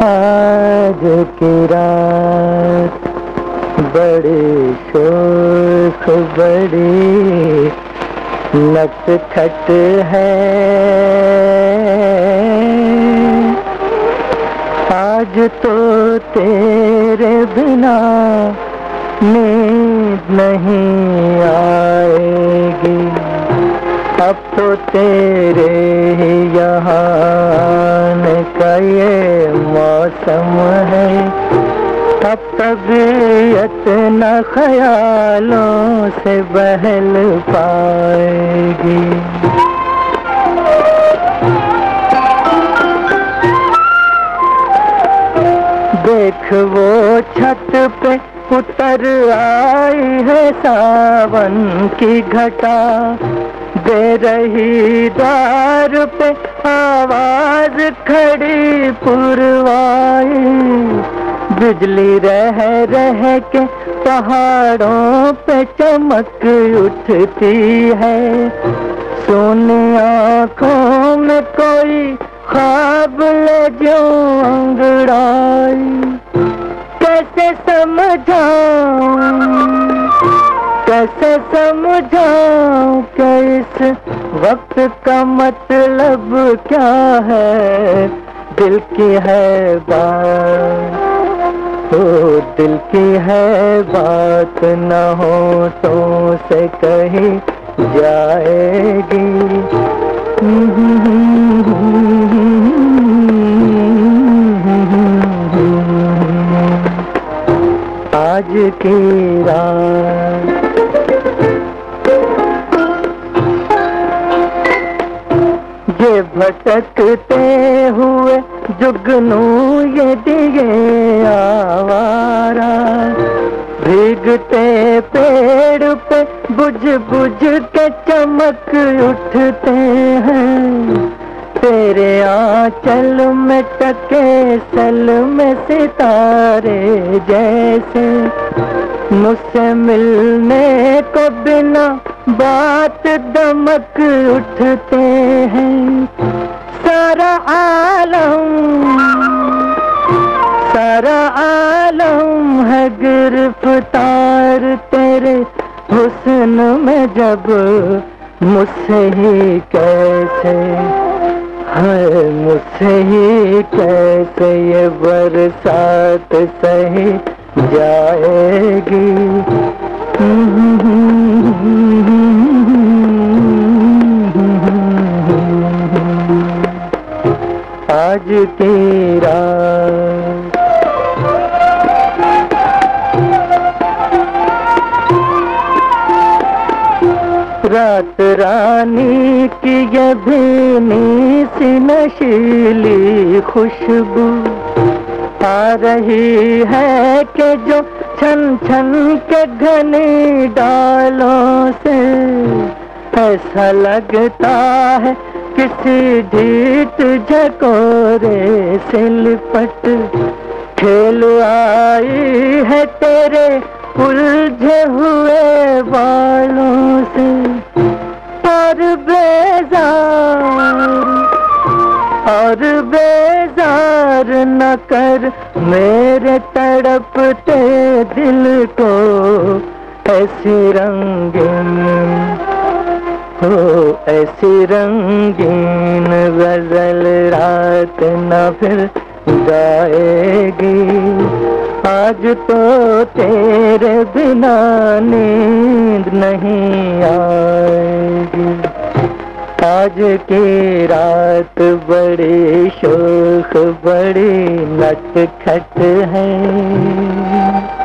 आज की रात बड़ी शोख बड़ी नटखट है। आज तो तेरे बिना नींद नहीं आएगी। अब तो तेरे ही यहाँ आने का ये मौसम है। अब तबीयत न ख्यालों से बहल पाएगी। देख वो छत पे उतर आई है सावन की घटा, दे रही द्वार पे आवाज खड़ी पुरवाई। बिजली रह रह के पहाड़ों पे चमक उठती है। सोनी आँखों में कोई ख्वाब ले जो अंगड़ाई। कैसे समझाऊं कि इस वक्त का मतलब क्या है। दिल की है बात, ओ दिल की है बात, न होठों से कही जाएगी। आज की रात ये भटकते हुए जुगनू ये दिए आवारा, भीगते पेड़ पे बुझ बुझ के चमक उठते हैं। तेरे आंचल में टके सल में सितारे जैसे, मुझसे मिलने को बिना बात दमक उठते हैं। सारा आलम है गिरफ्तार तेरे हुस्न में, जब मुझसे ही कैसे है, मुझसे ही कैसे ये बरसात सही जाएगी। आज की रात रात रानी की ये भीनी सी नशीली खुशबू आ रही है कि जो छन छन के घने डालों से। ऐसा लगता है किसी ढीठ झकोरे से लिपट खेल आई है तेरे उलझे हुए बालों से। और बेजार न कर मेरे तड़पते दिल को, ऐसी रंगीन हो ऐसी रंगीन गजल रात न फिर गाएगी। आज तो तेरे बिना नींद नहीं आएगी। आज की रात बड़ी शोख बड़ी नटखट है।